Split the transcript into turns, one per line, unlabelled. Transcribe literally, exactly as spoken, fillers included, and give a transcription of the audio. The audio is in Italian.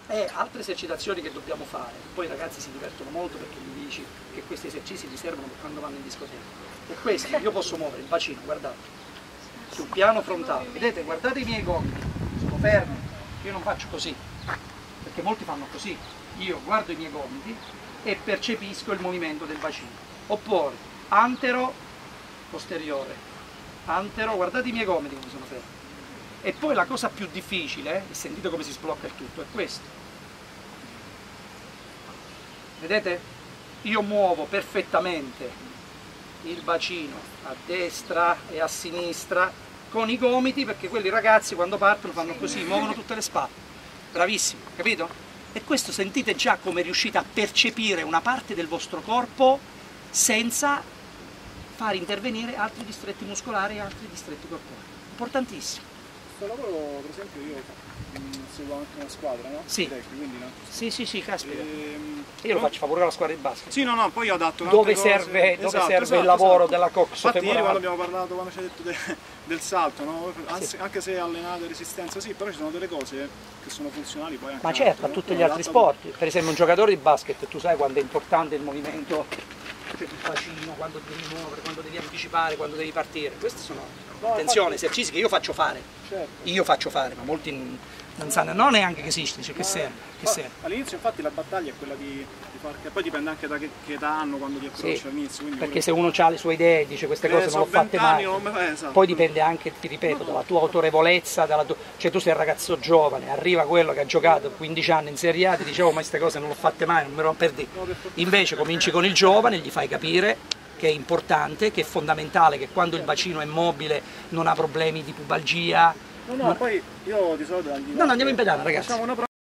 e altre esercitazioni che dobbiamo fare. Poi i ragazzi si divertono molto perché gli dici che questi esercizi li servono per quando vanno in discoteca. E questi, io posso muovere il bacino, guardate, sul piano frontale, vedete, guardate i miei gomiti, sono fermi, io non faccio così, perché molti fanno così, io guardo i miei gomiti e percepisco il movimento del bacino. Oppure, antero, posteriore, antero, guardate i miei gomiti come sono fermi. E poi la cosa più difficile, e sentite come si sblocca il tutto, è questo. Vedete? Io muovo perfettamente il bacino a destra e a sinistra con i gomiti, perché quelli ragazzi quando partono fanno così, muovono tutte le spalle. Bravissimi, capito? E questo sentite già come riuscite a percepire una parte del vostro corpo senza far intervenire altri distretti muscolari e altri distretti corporali. Importantissimo.
Questo lavoro, per esempio, io seguo anche una squadra, no?
Sì.
Tecnico, quindi, no?
Sì, sì, sì, caspita.
Ehm,
Io lo faccio favorire alla squadra di basket.
Sì, no, no, poi ho dato
Dove
cose.
serve, dove
Esatto,
serve
esatto,
il lavoro
esatto.
della coxofemorale.
Infatti ieri quando abbiamo parlato, quando ci hai detto de, del salto, no? Anzi,
Sì.
Anche se allenate resistenza, sì, però ci sono delle cose che sono funzionali poi anche
Ma certo,
altro,
a
no?
tutti gli
Come
altri
adatta-
sport. Per esempio un giocatore di basket, tu sai quando è importante il movimento, cioè il bacino, quando devi muovere, quando devi anticipare, quando devi partire. Questi sono,
No,
attenzione,
infatti-
esercizi che io faccio fare.
Certo.
Io faccio fare, ma molti non, non sanno, non neanche che esiste, cioè che serve, che serve.
All'inizio infatti la battaglia è quella di, di far, che poi dipende anche da che, che età hanno quando ti approcci
Sì,
all'inizio. quindi
perché
quello-
se uno ha le sue idee, dice queste
Eh,
cose non
sono
l'ho fatte
vent'anni,
mai,
non me- eh, esatto.
poi dipende anche, ti ripeto, dalla tua autorevolezza, dalla tua... cioè tu sei un ragazzo giovane, arriva quello che ha giocato quindici anni in Serie A, ti dice oh ma queste cose non l'ho fatte mai, non me lo perdi. Invece cominci con il giovane, gli fai capire che è importante, che è fondamentale, che quando il bacino è mobile non ha problemi di pubalgia.
No, no, poi io di solito...
No, no, andiamo in pedana ragazzi.
Facciamo una